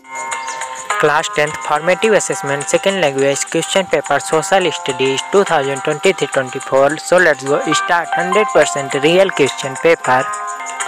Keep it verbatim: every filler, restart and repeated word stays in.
Class tenth Formative Assessment Second Language Question Paper Social Studies twenty twenty-three twenty-four. So let's go start. one hundred percent real question paper.